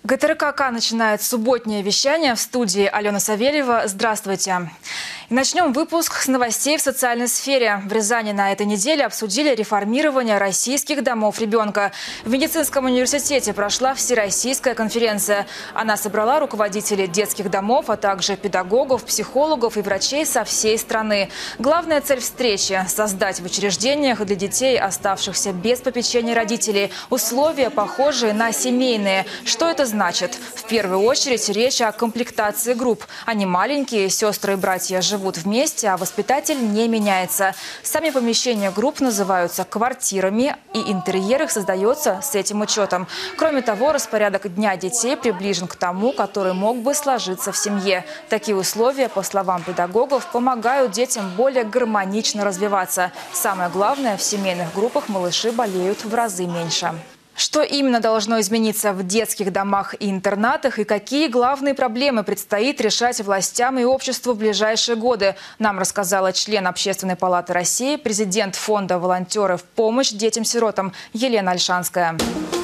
ГТРК начинает субботнее вещание. В студии Алена Савельева. Здравствуйте. И начнем выпуск с новостей в социальной сфере. В Рязани на этой неделе обсудили реформирование российских домов ребенка. В медицинском университете прошла всероссийская конференция. Она собрала руководителей детских домов, а также педагогов, психологов и врачей со всей страны. Главная цель встречи – создать в учреждениях для детей, оставшихся без попечения родителей, условия, похожие на семейные. Что это значит? В первую очередь речь о комплектации групп. Они маленькие, сестры и братья живут вместе, а воспитатель не меняется. Сами помещения групп называются квартирами, и интерьер их создается с этим учетом. Кроме того, распорядок дня детей приближен к тому, который мог бы сложиться в семье. Такие условия, по словам педагогов, помогают детям более гармонично развиваться. Самое главное, в семейных группах малыши болеют в разы меньше. Что именно должно измениться в детских домах и интернатах и какие главные проблемы предстоит решать властям и обществу в ближайшие годы, нам рассказала член Общественной палаты России, президент фонда «Волонтеры в помощь детям-сиротам» Елена Ольшанская.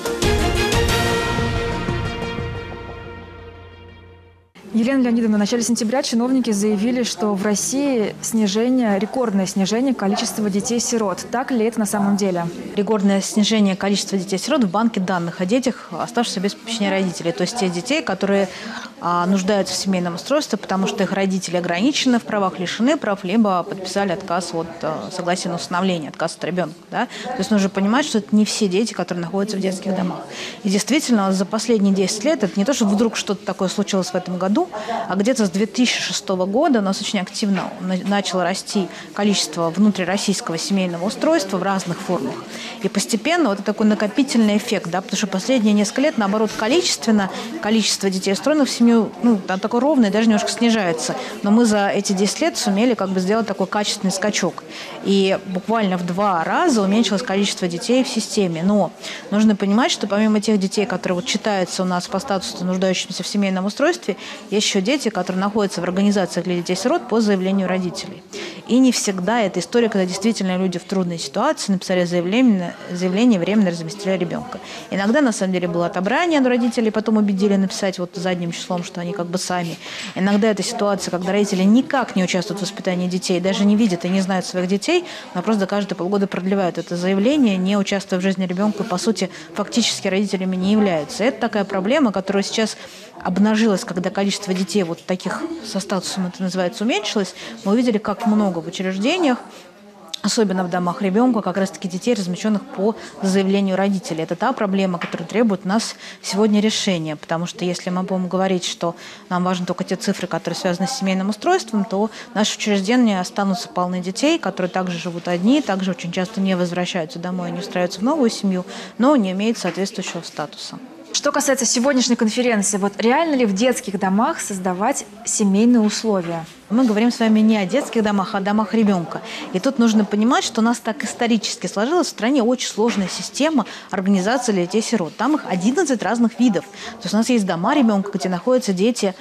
Елена Леонидовна, в начале сентября чиновники заявили, что в России рекордное снижение количества детей-сирот. Так ли это на самом деле? Рекордное снижение количества детей-сирот в банке данных о детях, оставшихся без попечения родителей. То есть тех детей, которые нуждаются в семейном устройстве, потому что их родители ограничены в правах, лишены прав, либо подписали отказ от согласия на усыновление, отказ от ребенка. Да? То есть нужно понимать, что это не все дети, которые находятся в детских домах. И действительно, за последние 10 лет это не то, что вдруг что-то такое случилось в этом году, а где-то с 2006 года у нас очень активно начало расти количество внутрироссийского семейного устройства в разных формах. И постепенно вот такой накопительный эффект, да, потому что последние несколько лет, наоборот, количество детей, устроенных в семью, там такое ровное, даже немножко снижается. Но мы за эти 10 лет сумели сделать такой качественный скачок. И буквально в 2 раза уменьшилось количество детей в системе. Но нужно понимать, что помимо тех детей, которые читаются у нас по статусу нуждающимся в семейном устройстве, есть еще дети, которые находятся в организациях для детей-сирот по заявлению родителей. И не всегда это история, когда действительно люди в трудной ситуации написали заявление, временно разместили ребенка. Иногда, на самом деле, было отобрание родителей, потом убедили написать задним числом, что они сами. Иногда это ситуация, когда родители никак не участвуют в воспитании детей, даже не видят и не знают своих детей, но просто каждые полгода продлевают это заявление, не участвуя в жизни ребенка, и, по сути, фактически родителями не являются. Это такая проблема, которая сейчас обнажилась, когда количество детей таких со статусом, это называется, уменьшилось. Мы увидели, как много в учреждениях, особенно в домах ребенка, как раз-таки детей, размещенных по заявлению родителей. Это та проблема, которая требует у нас сегодня решения. Потому что если мы будем говорить, что нам важны только те цифры, которые связаны с семейным устройством, то наши учреждения останутся полны детей, которые также живут одни, также очень часто не возвращаются домой, не устраиваются в новую семью, но не имеют соответствующего статуса. Что касается сегодняшней конференции, реально ли в детских домах создавать семейные условия? Мы говорим с вами не о детских домах, а о домах ребенка. И тут нужно понимать, что у нас так исторически сложилась в стране очень сложная система организации для детей-сирот. Там их 11 разных видов. То есть у нас есть дома ребенка, где находятся дети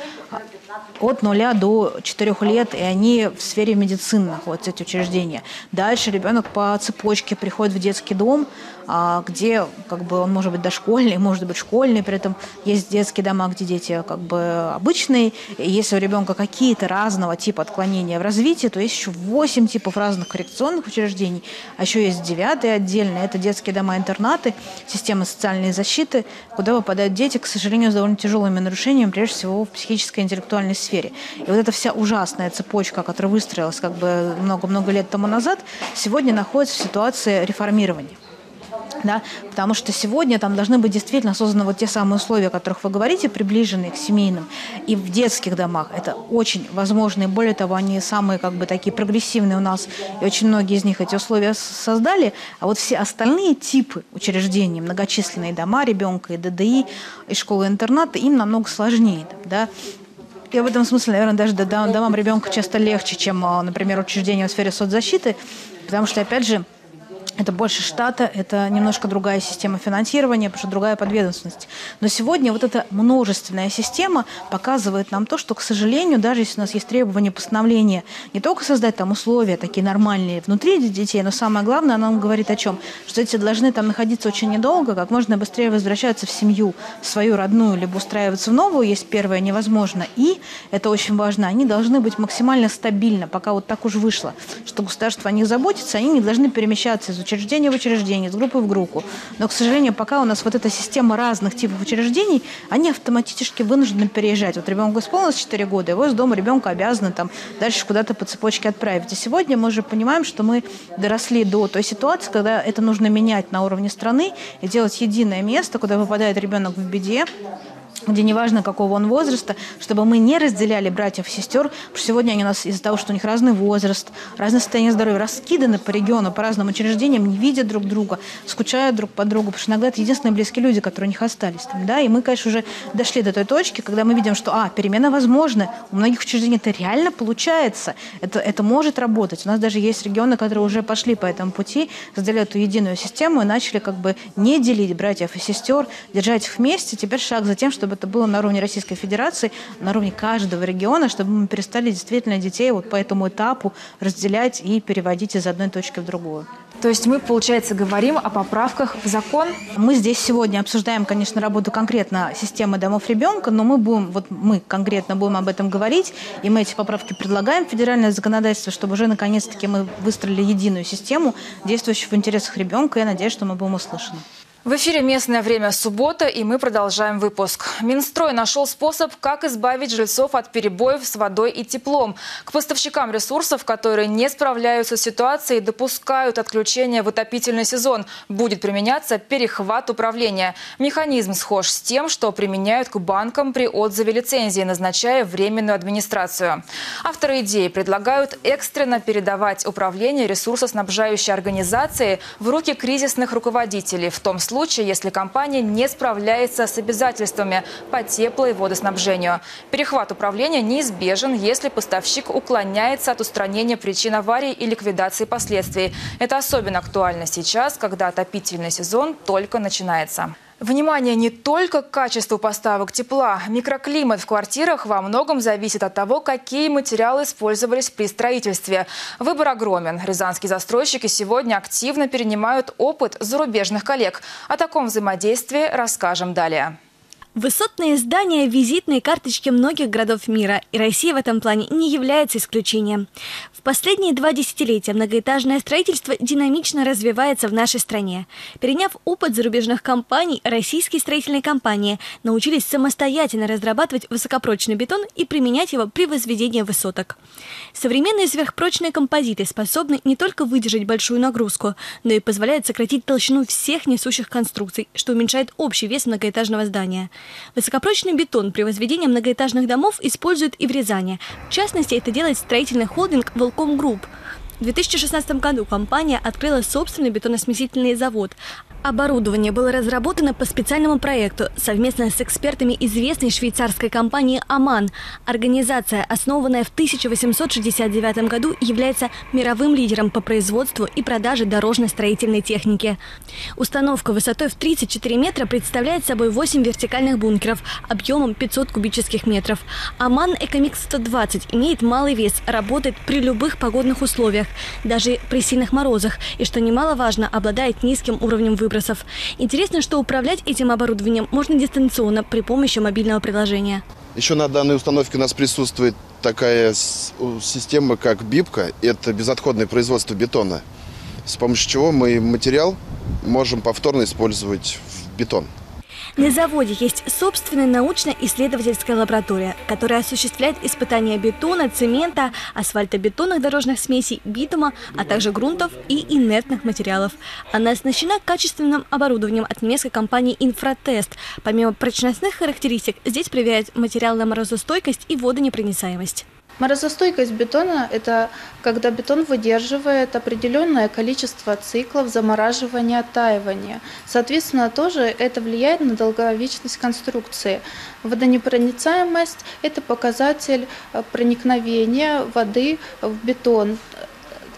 от 0 до 4 лет, и они в сфере медицины находятся, эти учреждения. Дальше ребенок по цепочке приходит в детский дом, где он может быть дошкольный, может быть школьный, при этом есть детские дома, где дети обычные. И если у ребенка какие-то разного типа отклонения в развитии, то есть еще 8 типов разных коррекционных учреждений, а еще есть 9-й отдельно, это детские дома-интернаты, система социальной защиты, куда попадают дети, к сожалению, с довольно тяжелыми нарушениями, прежде всего в психической и интеллектуальной сфере. И эта вся ужасная цепочка, которая выстроилась много-много лет тому назад, сегодня находится в ситуации реформирования. Да? Потому что сегодня там должны быть действительно созданы те самые условия, о которых вы говорите, приближенные к семейным. И в детских домах это очень возможно. И более того, они самые такие прогрессивные у нас. И очень многие из них эти условия создали. А все остальные типы учреждений, многочисленные дома ребенка, и ДДИ, и школы-интернаты, им намного сложнее. Да? И в этом смысле, наверное, даже домам ребенка часто легче, чем, например, учреждения в сфере соцзащиты. Потому что, опять же, Это больше штата, это немножко другая система финансирования, потому что другая подведомственность. Но сегодня вот эта множественная система показывает нам то, что, к сожалению, даже если у нас есть требования постановления, не только создать там условия такие нормальные внутри детей, но самое главное, она нам говорит о чем? Что дети должны там находиться очень недолго, как можно быстрее возвращаться в семью свою родную, либо устраиваться в новую, есть первое, невозможно. И, это очень важно, они должны быть максимально стабильны, пока вот так уж вышло, что государство о них заботится, они не должны перемещаться из учреждения в учреждение, из группы в группу. Но, к сожалению, пока у нас вот эта система разных типов учреждений, они автоматически вынуждены переезжать. Вот ребенку исполнилось 4 года, его из дома ребенка обязаны там дальше куда-то по цепочке отправить. И сегодня мы уже понимаем, что мы доросли до той ситуации, когда это нужно менять на уровне страны и делать единое место, куда попадает ребенок в беде, где неважно, какого он возраста, чтобы мы не разделяли братьев и сестер, потому что сегодня они у нас из-за того, что у них разный возраст, разное состояние здоровья, раскиданы по региону, по разным учреждениям, не видят друг друга, скучают друг по другу, потому что иногда это единственные близкие люди, которые у них остались. Там, да? И мы, конечно, уже дошли до той точки, когда мы видим, что перемена возможна, у многих учреждений это реально получается, это может работать. У нас даже есть регионы, которые уже пошли по этому пути, сделали эту единую систему и начали как бы не делить братьев и сестер, держать их вместе. Теперь шаг за тем, чтобы это было на уровне Российской Федерации, на уровне каждого региона, чтобы мы перестали действительно детей вот по этому этапу разделять и переводить из одной точки в другую. То есть мы, получается, говорим о поправках в закон? Мы здесь сегодня обсуждаем, конечно, работу конкретно системы домов ребенка, но мы конкретно будем об этом говорить, и мы эти поправки предлагаем в федеральное законодательство, чтобы уже наконец-таки мы выстроили единую систему, действующую в интересах ребенка, и я надеюсь, что мы будем услышаны. В эфире «Местное время», суббота, и мы продолжаем выпуск. Минстрой нашел способ, как избавить жильцов от перебоев с водой и теплом. К поставщикам ресурсов, которые не справляются с ситуацией и допускают отключение в отопительный сезон, будет применяться перехват управления. Механизм схож с тем, что применяют к банкам при отзыве лицензии, назначая временную администрацию. Авторы идеи предлагают экстренно передавать управление ресурсоснабжающей организации в руки кризисных руководителей, в том случае, если компания не справляется с обязательствами по тепло- и водоснабжению. Перехват управления неизбежен, если поставщик уклоняется от устранения причин аварий и ликвидации последствий. Это особенно актуально сейчас, когда отопительный сезон только начинается. Внимание не только к качеству поставок тепла. Микроклимат в квартирах во многом зависит от того, какие материалы использовались при строительстве. Выбор огромен. Рязанские застройщики сегодня активно перенимают опыт зарубежных коллег. О таком взаимодействии расскажем далее. Высотные здания – визитные карточки многих городов мира, и Россия в этом плане не является исключением. В последние 2 десятилетия многоэтажное строительство динамично развивается в нашей стране. Переняв опыт зарубежных компаний, российские строительные компании научились самостоятельно разрабатывать высокопрочный бетон и применять его при возведении высоток. Современные сверхпрочные композиты способны не только выдержать большую нагрузку, но и позволяют сократить толщину всех несущих конструкций, что уменьшает общий вес многоэтажного здания. Высокопрочный бетон при возведении многоэтажных домов используют и в Рязани. В частности, это делает строительный холдинг «Волком Групп». В 2016 году компания открыла собственный бетоносмесительный завод. Оборудование было разработано по специальному проекту совместно с экспертами известной швейцарской компании «Аман». Организация, основанная в 1869 году, является мировым лидером по производству и продаже дорожно-строительной техники. Установка высотой в 34 метра представляет собой 8 вертикальных бункеров объемом 500 кубических метров. «Аман Экомикс 120» имеет малый вес, работает при любых погодных условиях, даже при сильных морозах, и, что немаловажно, обладает низким уровнем выбросов. Интересно, что управлять этим оборудованием можно дистанционно при помощи мобильного приложения. Еще на данной установке у нас присутствует такая система, как БИПка. Это безотходное производство бетона, с помощью чего мы материал можем повторно использовать в бетон. На заводе есть собственная научно-исследовательская лаборатория, которая осуществляет испытания бетона, цемента, асфальтобетонных дорожных смесей, битума, а также грунтов и инертных материалов. Она оснащена качественным оборудованием от немецкой компании «Инфратест». Помимо прочностных характеристик, здесь проверяют материал на морозостойкость и водонепроницаемость. Морозостойкость бетона – это когда бетон выдерживает определенное количество циклов замораживания, оттаивания. Соответственно, тоже это влияет на долговечность конструкции. Водонепроницаемость – это показатель проникновения воды в бетон.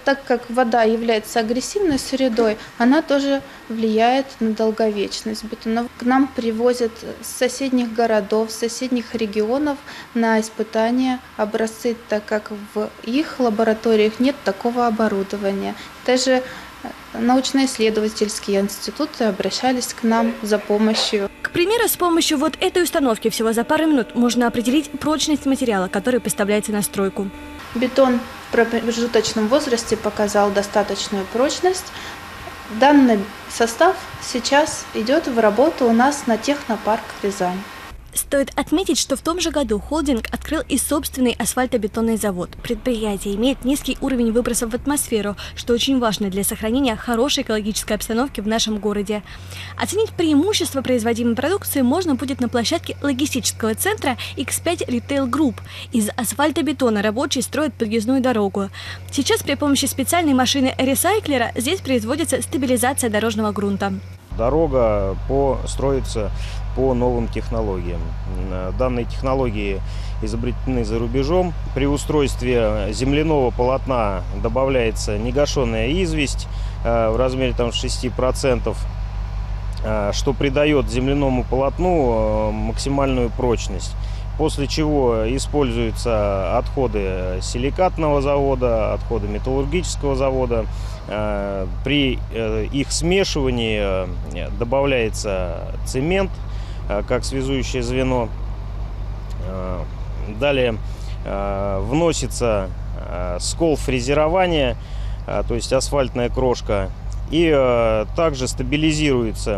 так как вода является агрессивной средой, она тоже влияет на долговечность бетона. К нам привозят с соседних городов, с соседних регионов на испытания образцы, так как в их лабораториях нет такого оборудования. Даже научно-исследовательские институты обращались к нам за помощью. К примеру, с помощью вот этой установки всего за пару минут можно определить прочность материала, который поставляется на стройку. Бетон в промежуточном возрасте показал достаточную прочность. Данный состав сейчас идет в работу у нас на Технопарк Рязань. Стоит отметить, что в том же году холдинг открыл и собственный асфальтобетонный завод. Предприятие имеет низкий уровень выбросов в атмосферу, что очень важно для сохранения хорошей экологической обстановки в нашем городе. Оценить преимущества производимой продукции можно будет на площадке логистического центра X5 Retail Group. Из асфальтобетона рабочие строят подъездную дорогу. Сейчас при помощи специальной машины-ресайклера здесь производится стабилизация дорожного грунта. Дорога строится по новым технологиям. Данные технологии изобретены за рубежом. При устройстве земляного полотна добавляется негашенная известь в размере 6%, что придает земляному полотну максимальную прочность. После чего используются отходы силикатного завода, отходы металлургического завода. При их смешивании добавляется цемент как связующее звено. Далее вносится скол фрезерования, то есть асфальтная крошка, и также стабилизируется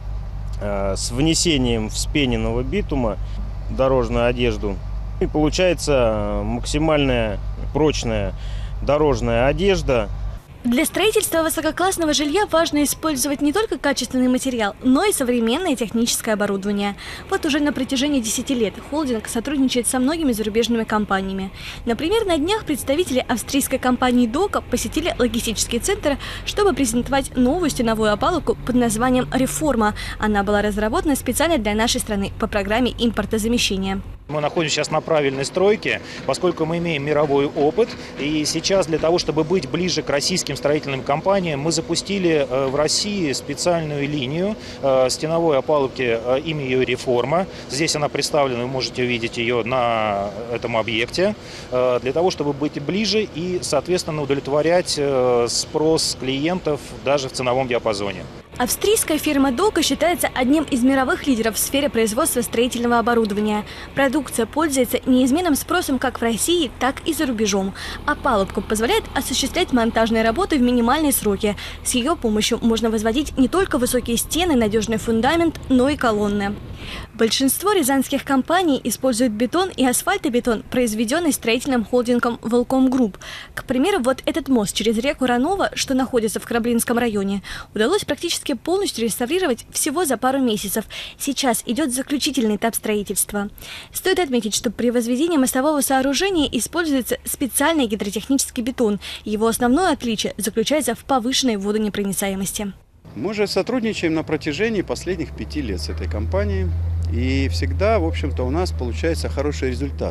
с внесением вспененного битума дорожную одежду. И получается максимальная прочная дорожная одежда. Для строительства высококлассного жилья важно использовать не только качественный материал, но и современное техническое оборудование. Вот уже на протяжении 10 лет холдинг сотрудничает со многими зарубежными компаниями. Например, на днях представители австрийской компании Дока посетили логистический центр, чтобы презентовать новую стеновую опалубку под названием «Реформа». Она была разработана специально для нашей страны по программе импортозамещения. Мы находимся сейчас на правильной стройке, поскольку мы имеем мировой опыт. И сейчас для того, чтобы быть ближе к российским строительным компаниям, мы запустили в России специальную линию стеновой опалубки, имя ее «Реформа». Здесь она представлена, вы можете увидеть ее на этом объекте, для того, чтобы быть ближе и, соответственно, удовлетворять спрос клиентов даже в ценовом диапазоне. Австрийская фирма Дока считается одним из мировых лидеров в сфере производства строительного оборудования. Продукция пользуется неизменным спросом как в России, так и за рубежом. Опалубка позволяет осуществлять монтажные работы в минимальные сроки. С ее помощью можно возводить не только высокие стены, надежный фундамент, но и колонны. Большинство рязанских компаний используют бетон и асфальтобетон, произведенный строительным холдингом Волком Групп. К примеру, вот этот мост через реку Ранова, что находится в Краблинском районе, удалось практически полностью реставрировать всего за пару месяцев. Сейчас идет заключительный этап строительства. Стоит отметить, что при возведении мостового сооружения используется специальный гидротехнический бетон. Его основное отличие заключается в повышенной водонепроницаемости. Мы же сотрудничаем на протяжении последних 5 лет с этой компанией. И всегда, в общем-то, у нас получается хороший результат.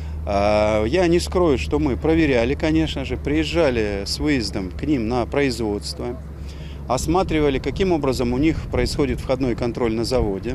Я не скрою, что мы проверяли, конечно же, приезжали с выездом к ним на производство, осматривали, каким образом у них происходит входной контроль на заводе,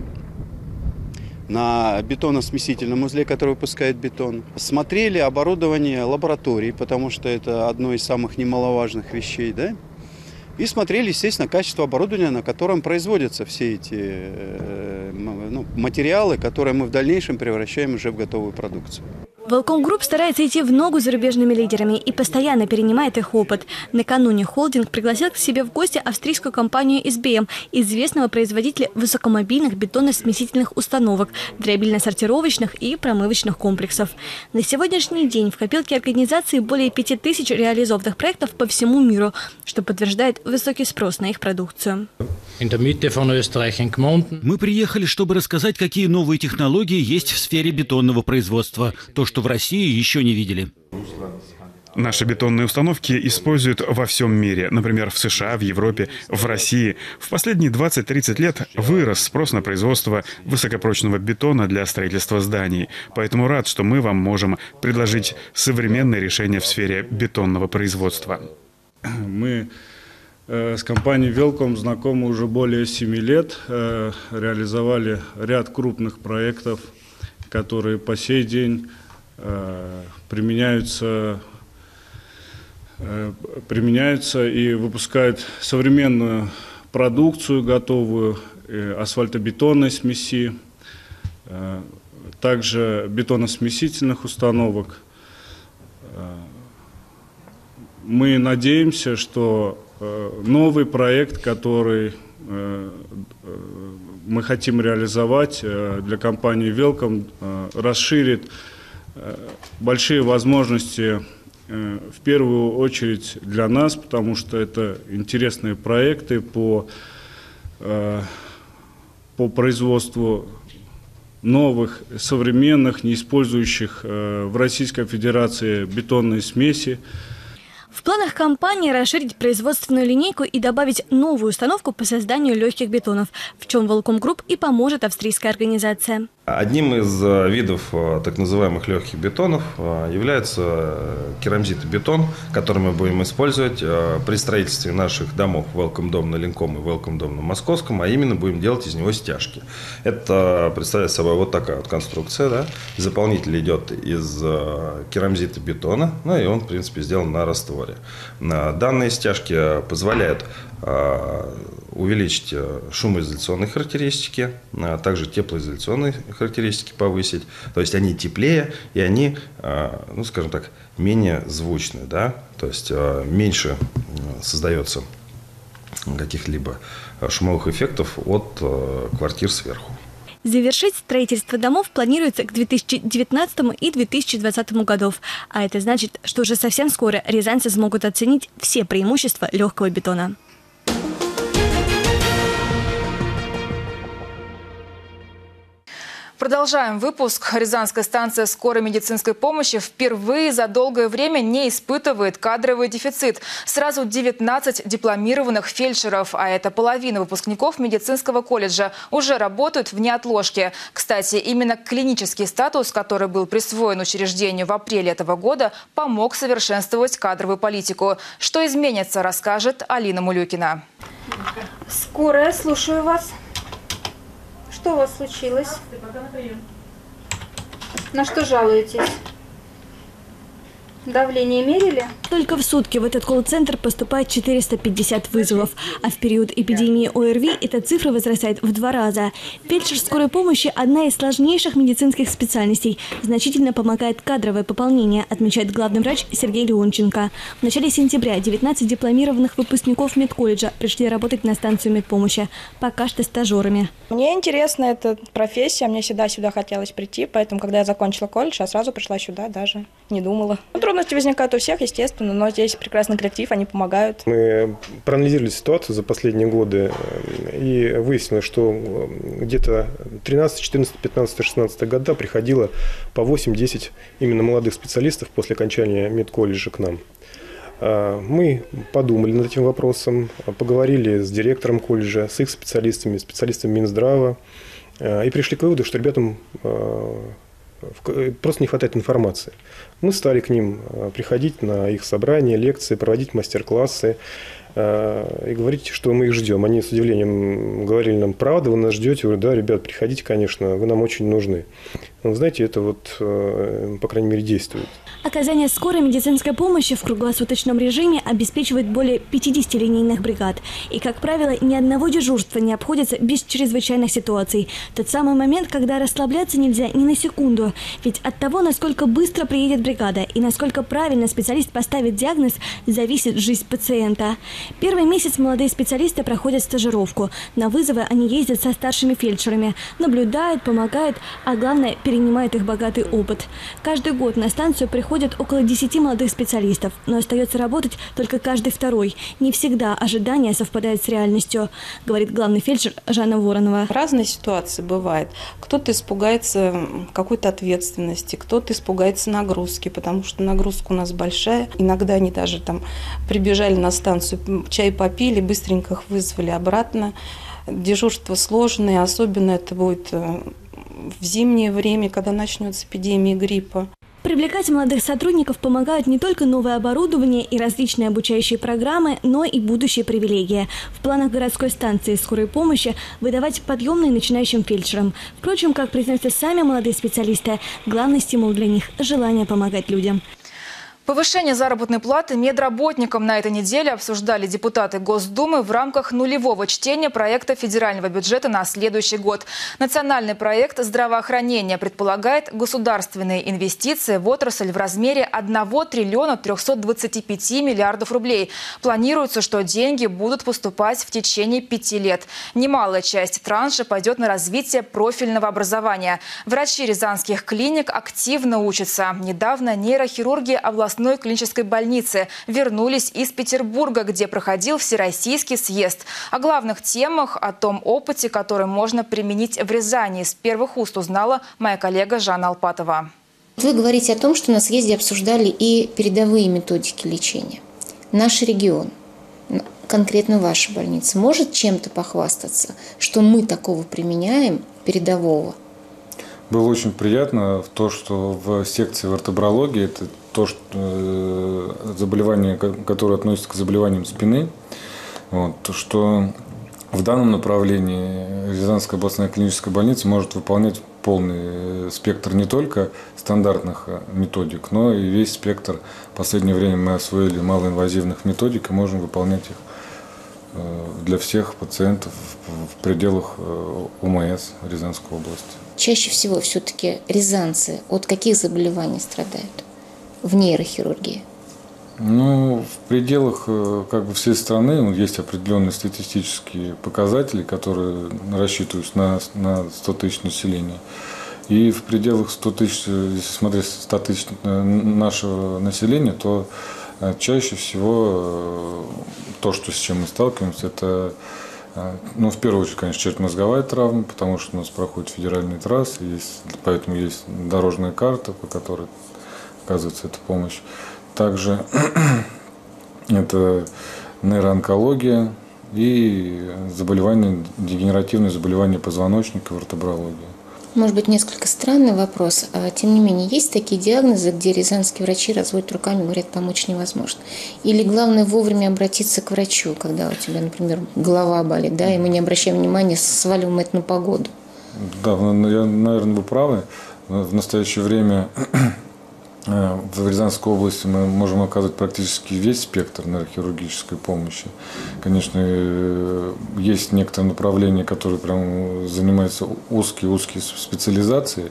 на бетоносмесительном узле, который выпускает бетон. Смотрели оборудование лабораторий, потому что это одно из самых немаловажных вещей, да? И смотрели, естественно, качество оборудования, на котором производятся все эти материалы, которые мы в дальнейшем превращаем уже в готовую продукцию. Волком Групп старается идти в ногу с зарубежными лидерами и постоянно перенимает их опыт. Накануне холдинг пригласил к себе в гости австрийскую компанию SBM, известного производителя высокомобильных бетонно-смесительных установок, дробильно-сортировочных и промывочных комплексов. На сегодняшний день в копилке организации более 5000 реализованных проектов по всему миру, что подтверждает высокий спрос на их продукцию. Мы приехали, чтобы рассказать, какие новые технологии есть в сфере бетонного производства. То, что в России еще не видели. Наши бетонные установки используют во всем мире. Например, в США, в Европе, в России. В последние 20-30 лет вырос спрос на производство высокопрочного бетона для строительства зданий. Поэтому рад, что мы вам можем предложить современные решения в сфере бетонного производства. Мы с компанией Велком знакомы уже более 7 лет, реализовали ряд крупных проектов, которые по сей день применяются и выпускают современную продукцию готовую, асфальтобетонной смеси, также бетоносмесительных установок. Мы надеемся, что новый проект, который мы хотим реализовать для компании Велком, расширит большие возможности в первую очередь для нас, потому что это интересные проекты по производству новых, современных, не использующих в Российской Федерации бетонные смеси. В планах компании расширить производственную линейку и добавить новую установку по созданию легких бетонов, в чем Велком Групп и поможет австрийская организация. Одним из видов так называемых легких бетонов является керамзитобетон, который мы будем использовать при строительстве наших домов Велком Дом на Ленком и Велком Дом на Московском, а именно будем делать из него стяжки. Это представляет собой вот такая вот конструкция. Да? Заполнитель идет из керамзитобетона, ну и он, в принципе, сделан на растворе. Данные стяжки позволяют увеличить шумоизоляционные характеристики, а также теплоизоляционные характеристики повысить. То есть они теплее и они, ну, скажем так, менее звучные. Да? То есть меньше создается каких-либо шумовых эффектов от квартир сверху. Завершить строительство домов планируется к 2019 и 2020 годов. А это значит, что уже совсем скоро рязанцы смогут оценить все преимущества легкого бетона. Продолжаем выпуск. Рязанская станция скорой медицинской помощи впервые за долгое время не испытывает кадровый дефицит. Сразу 19 дипломированных фельдшеров, а это половина выпускников медицинского колледжа, уже работают в неотложке. Кстати, именно клинический статус, который был присвоен учреждению в апреле этого года, помог совершенствовать кадровую политику. Что изменится, расскажет Алина Мулюкина. Скорая, слушаю вас. Что у вас случилось? На что жалуетесь? Давление мерили? Только в сутки в этот колл-центр поступает 450 вызовов. А в период эпидемии ОРВИ эта цифра возрастает в 2 раза. Фельдшер скорой помощи – одна из сложнейших медицинских специальностей. Значительно помогает кадровое пополнение, отмечает главный врач Сергей Леонченко. В начале сентября 19 дипломированных выпускников медколледжа пришли работать на станцию медпомощи. Пока что стажерами. Мне интересна эта профессия, мне всегда сюда хотелось прийти, поэтому, когда я закончила колледж, я сразу пришла сюда, даже не думала. Трудности возникают у всех, естественно, но здесь прекрасный коллектив, они помогают. Мы проанализировали ситуацию за последние годы и выяснилось, что где-то 13, 14, 15, 16 года приходило по 8-10 именно молодых специалистов после окончания медколледжа к нам. Мы подумали над этим вопросом, поговорили с директором колледжа, с их специалистами, специалистами Минздрава и пришли к выводу, что ребятам просто не хватает информации. Мы стали к ним приходить на их собрания, лекции, проводить мастер-классы и говорить, что мы их ждем. Они с удивлением говорили нам: правда, вы нас ждете? Я говорю: да, ребят, приходите, конечно, вы нам очень нужны. Но, знаете, это вот, по крайней мере, действует. Оказание скорой медицинской помощи в круглосуточном режиме обеспечивает более 50 линейных бригад. И, как правило, ни одного дежурства не обходится без чрезвычайных ситуаций. Тот самый момент, когда расслабляться нельзя ни на секунду. Ведь от того, насколько быстро приедет бригада и насколько правильно специалист поставит диагноз, зависит жизнь пациента. Первый месяц молодые специалисты проходят стажировку. На вызовы они ездят со старшими фельдшерами, наблюдают, помогают, а главное, перенимают их богатый опыт. Каждый год на станцию приходят около 10 молодых специалистов, но остается работать только каждый второй. Не всегда ожидания совпадают с реальностью, говорит главный фельдшер Жанна Воронова. Разные ситуации бывают. Кто-то испугается какой-то ответственности, кто-то испугается нагрузки, потому что нагрузка у нас большая. Иногда они даже там прибежали на станцию, чай попили, быстренько их вызвали обратно. Дежурство сложное, особенно это будет в зимнее время, когда начнется эпидемия гриппа. Привлекать молодых сотрудников помогают не только новое оборудование и различные обучающие программы, но и будущие привилегии. В планах городской станции скорой помощи выдавать подъемные начинающим фельдшерам. Впрочем, как признаются сами молодые специалисты, главный стимул для них – желание помогать людям. Повышение заработной платы медработникам на этой неделе обсуждали депутаты Госдумы в рамках нулевого чтения проекта федерального бюджета на следующий год. Национальный проект здравоохранения предполагает государственные инвестиции в отрасль в размере 1 триллиона 325 миллиардов рублей. Планируется, что деньги будут поступать в течение 5 лет. Немалая часть транша пойдет на развитие профильного образования. Врачи рязанских клиник активно учатся. Недавно нейрохирурги областной клинической больницы вернулись из Петербурга, где проходил Всероссийский съезд. О главных темах, о том опыте, который можно применить в Рязани, с первых уст узнала моя коллега Жанна Алпатова. Вы говорите о том, что на съезде обсуждали и передовые методики лечения. Наш регион, конкретно ваша больница, может чем-то похвастаться, что мы такого применяем, передового? Было очень приятно то, что в секции вертебрологии, это то, что заболевание, которое относится к заболеваниям спины, что в данном направлении Рязанская областная клиническая больница может выполнять полный спектр не только стандартных методик, но и весь спектр. В последнее время мы освоили малоинвазивных методик и можем выполнять их для всех пациентов в пределах УМС Рязанской области. Чаще всего все-таки рязанцы от каких заболеваний страдают в нейрохирургии? В пределах всей страны есть определенные статистические показатели, которые рассчитываются на 100 тысяч населения. И в пределах 100 тысяч, если смотреть 100 тысяч нашего населения, то чаще всего то, с чем мы сталкиваемся, это, в первую очередь, конечно, черепно-мозговая травма, потому что у нас проходят федеральные трассы, поэтому есть дорожная карта, по которой оказывается эта помощь. Также это нейроонкология и дегенеративные заболевания позвоночника, вертебрология. Может быть, несколько странный вопрос, а тем не менее, есть такие диагнозы, где рязанские врачи разводят руками, говорят, помочь невозможно? Или главное вовремя обратиться к врачу, когда у тебя, например, голова болит, и мы не обращаем внимания, сваливаем это на погоду? Да, наверное, вы правы. В настоящее время в Рязанской области мы можем оказывать практически весь спектр нейрохирургической помощи. Конечно, есть некоторые направления, которые прям занимаются узкие специализацией.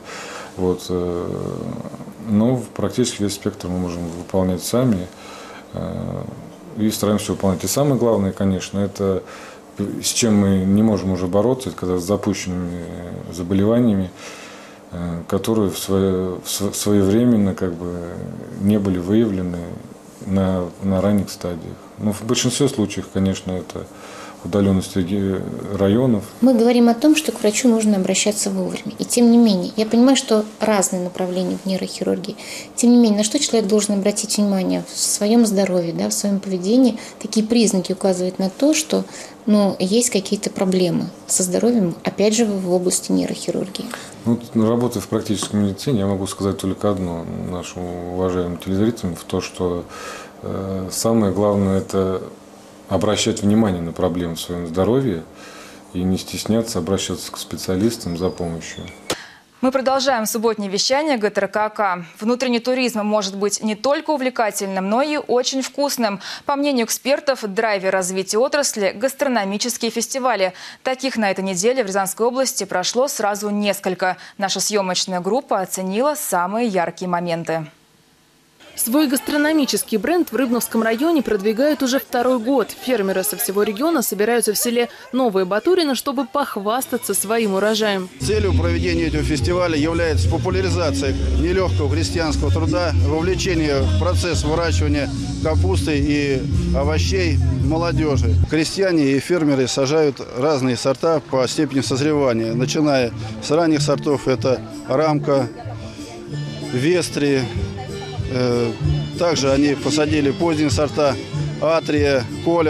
Но практически весь спектр мы можем выполнять сами и стараемся выполнять. И самое главное, конечно, это с чем мы не можем уже бороться, это когда с запущенными заболеваниями, которые своевременно не были выявлены на ранних стадиях. В большинстве случаев, конечно, это удаленность районов. Мы говорим о том, что к врачу нужно обращаться вовремя. И тем не менее, я понимаю, что разные направления в нейрохирургии. Тем не менее, на что человек должен обратить внимание в своем здоровье, в своем поведении? Какие признаки указывают на то, что есть какие-то проблемы со здоровьем, опять же, в области нейрохирургии? Работая в практической медицине, я могу сказать только одно нашим уважаемым телезрителям, в то, что самое главное – это обращать внимание на проблемы в своем здоровье и не стесняться обращаться к специалистам за помощью. Мы продолжаем субботнее вещание ГТРК. Внутренний туризм может быть не только увлекательным, но и очень вкусным. По мнению экспертов, драйвер развития отрасли – гастрономические фестивали. Таких на этой неделе в Рязанской области прошло сразу несколько. Наша съемочная группа оценила самые яркие моменты. Свой гастрономический бренд в Рыбновском районе продвигают уже второй год. Фермеры со всего региона собираются в селе Новое Батурино, чтобы похвастаться своим урожаем. Целью проведения этого фестиваля является популяризация нелегкого крестьянского труда, вовлечение в процесс выращивания капусты и овощей молодежи. Крестьяне и фермеры сажают разные сорта по степени созревания, начиная с ранних сортов – это рамка, вестри. Также они посадили поздние сорта Атрия, Коля.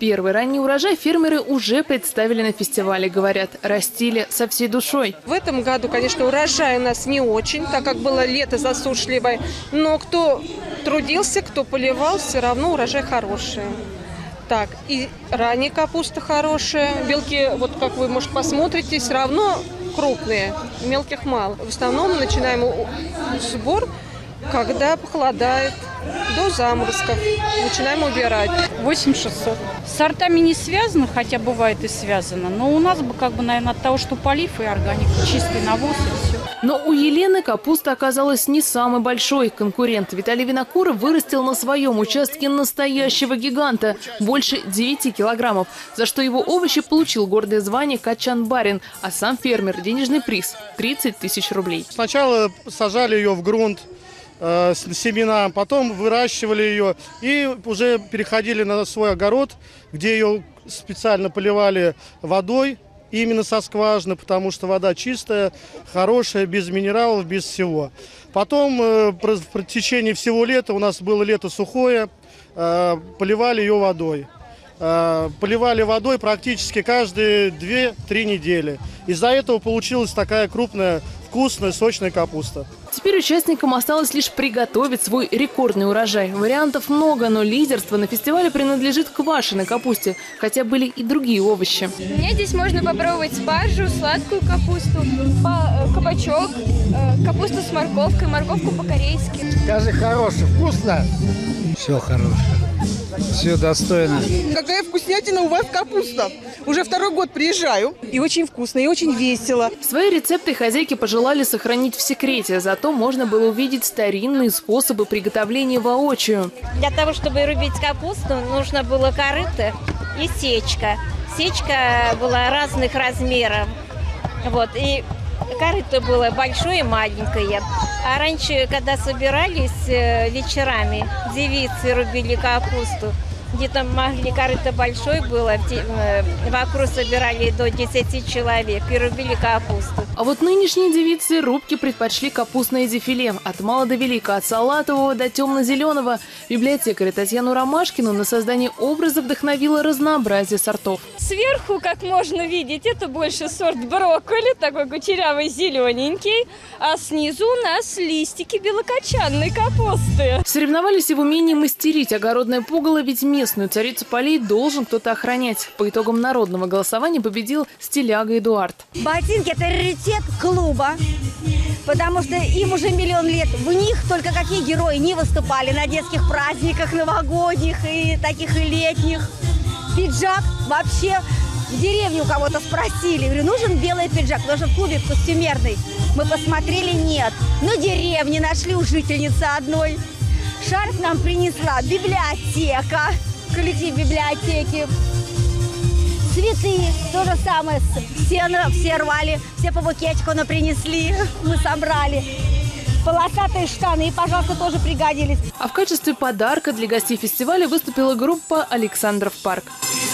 Первый ранний урожай фермеры уже представили на фестивале. Говорят, растили со всей душой. В этом году, конечно, урожай у нас не очень, так как было лето засушливое. Но кто трудился, кто поливал, все равно урожай хороший. Так, и ранняя капуста хорошая. Белки, вот как вы, может, посмотрите, все равно крупные, мелких мало. В основном начинаем сбор, когда похолодает, до заморозков. Начинаем убирать. 8600. С сортами не связано, хотя бывает и связано. Но у нас бы, наверное, от того, что полив и органик, чистый навоз и все. Но у Елены капуста оказалась не самый большой. Конкурент Виталий Винокуров вырастил на своем участке настоящего гиганта – больше 9 килограммов, за что его овощи получил гордое звание «Качан-барин», а сам фермер – денежный приз – 30 тысяч рублей. Сначала сажали ее в грунт, семена, потом выращивали ее и уже переходили на свой огород, где ее специально поливали водой, именно со скважины, потому что вода чистая, хорошая, без минералов, без всего. Потом в течение всего лета, у нас было лето сухое, поливали ее водой. Поливали водой практически каждые 2-3 недели. Из-за этого получилась такая крупная, вкусная, сочная капуста. Теперь участникам осталось лишь приготовить свой рекордный урожай. Вариантов много, но лидерство на фестивале принадлежит квашеной капусте, хотя были и другие овощи. Мне здесь можно попробовать спаржу, сладкую капусту, кабачок, капусту с морковкой, морковку по-корейски. Скажи, хороший, вкусно? Все хорошее. Все достойно. Какая вкуснятина у вас капуста. Уже второй год приезжаю. И очень вкусно, и очень весело. Свои рецепты хозяйки пожелали сохранить в секрете. Зато можно было увидеть старинные способы приготовления воочию. Для того, чтобы рубить капусту, нужно было корыто и сечка. Сечка была разных размеров. И корыто было большое и маленькое. А раньше, когда собирались вечерами, девицы рубили капусту. Где-то могли, корыто большое было, вокруг собирали до 10 человек и рубили капусту. А вот нынешние девицы рубки предпочли капустное дефиле. От мала до велика, от салатового до темно-зеленого. Библиотекаря Татьяну Ромашкину на создание образа вдохновило разнообразие сортов. Сверху, как можно видеть, это больше сорт брокколи, такой кучерявый, зелененький. А снизу у нас листики белокочанной капусты. Соревновались и в умении мастерить огородное пугало, ведь местную царицу полей должен кто-то охранять. По итогам народного голосования победил стиляга Эдуард. Ботинки – это раритет клуба, потому что им уже миллион лет. В них только какие герои не выступали на детских праздниках, новогодних и таких и летних. Пиджак вообще в деревне у кого-то спросили. Говорю, нужен белый пиджак, потому что в клубе костюмерный. Мы посмотрели, нет. Но деревни нашли у жительницы одной. Шарф нам принесла библиотека, коллектив библиотеки. Цветы, то же самое, все рвали, все по букетику нам принесли, мы собрали. Полосатые штаны, и, пожалуйста, тоже пригодились. А в качестве подарка для гостей фестиваля выступила группа «Александров парк».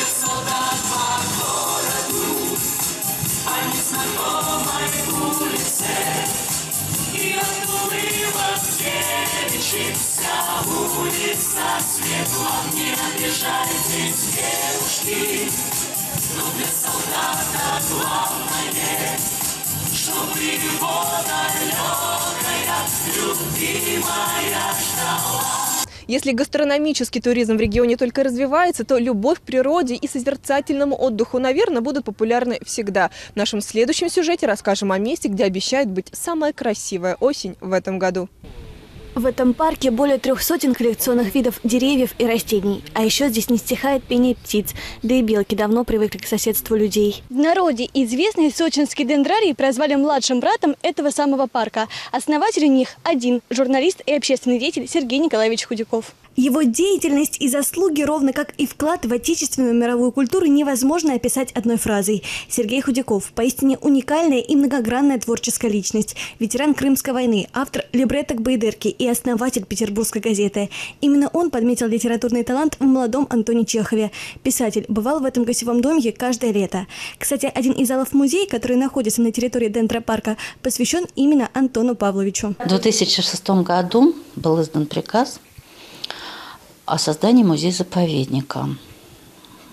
Вся улица светлом, не обижайтесь, девушки, но для солдата главное, чтобы его далекая, любимая ждала. Если гастрономический туризм в регионе только развивается, то любовь к природе и созерцательному отдыху, наверное, будут популярны всегда. В нашем следующем сюжете расскажем о месте, где обещает быть самая красивая осень в этом году. В этом парке более 300 коллекционных видов деревьев и растений. А еще здесь не стихает пение птиц. Да и белки давно привыкли к соседству людей. В народе известный сочинский дендрарий прозвали младшим братом этого самого парка. Основатель них один – журналист и общественный деятель Сергей Николаевич Худяков. Его деятельность и заслуги, ровно как и вклад в отечественную мировую культуру, невозможно описать одной фразой. Сергей Худяков – поистине уникальная и многогранная творческая личность. Ветеран Крымской войны, автор либретто к Байдерке и основатель Петербургской газеты. Именно он подметил литературный талант в молодом Антоне Чехове. Писатель бывал в этом гостевом домике каждое лето. Кстати, один из залов музея, который находится на территории Дендропарка, посвящен именно Антону Павловичу. В 2006 году был издан приказ о создании музея-заповедника.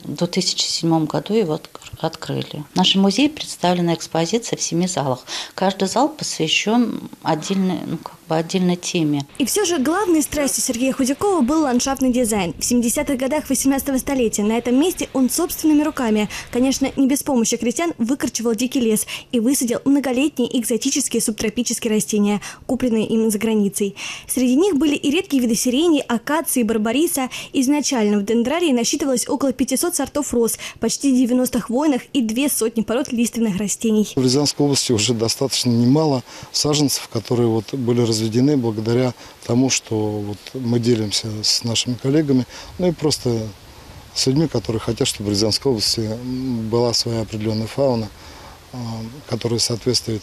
В 2007 году его открыли. В нашем музее представлена экспозиция в 7 залах. Каждый зал посвящен отдельной теме. И все же главной страстью Сергея Худякова был ландшафтный дизайн. В 70-х годах 18-го столетия на этом месте он собственными руками, конечно, не без помощи крестьян, выкорчевал дикий лес и высадил многолетние экзотические субтропические растения, купленные им за границей. Среди них были и редкие виды сирени, акации, барбариса. Изначально в дендрарии насчитывалось около 500 сортов роз, почти 90 хвойных и 200 пород лиственных растений. В Рязанской области уже достаточно немало саженцев, которые были разведены благодаря тому, что мы делимся с нашими коллегами, ну и просто с людьми, которые хотят, чтобы в Рязанской области была своя определенная фауна, которая соответствует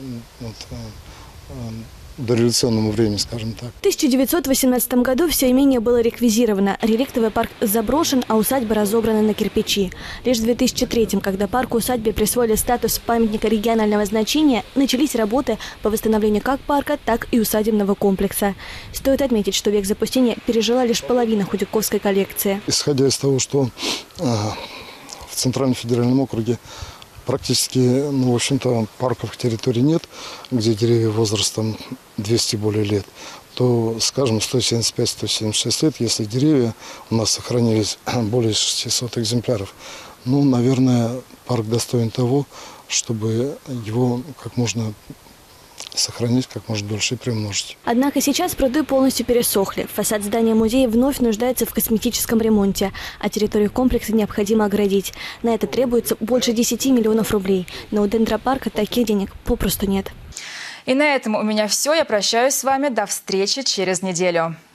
дореволюционному времени, скажем так. В 1918 году все имение было реквизировано, реликтовый парк заброшен, а усадьба разобрана на кирпичи. Лишь в 2003, когда парку-усадьбе присвоили статус памятника регионального значения, начались работы по восстановлению как парка, так и усадебного комплекса. Стоит отметить, что век запустения пережила лишь половина худяковской коллекции. Исходя из того, что в Центральном федеральном округе практически, в общем-то, парковых территорий нет, где деревья возрастом 200 более лет, то, скажем, 175-176 лет, если деревья у нас сохранились более 600 экземпляров, наверное, парк достоин того, чтобы его как можно сохранить как можно дольше и приумножить. Однако сейчас пруды полностью пересохли. Фасад здания музея вновь нуждается в косметическом ремонте, а территорию комплекса необходимо оградить. На это требуется больше 10 миллионов рублей. Но у дендропарка таких денег попросту нет. И на этом у меня все. Я прощаюсь с вами. До встречи через неделю.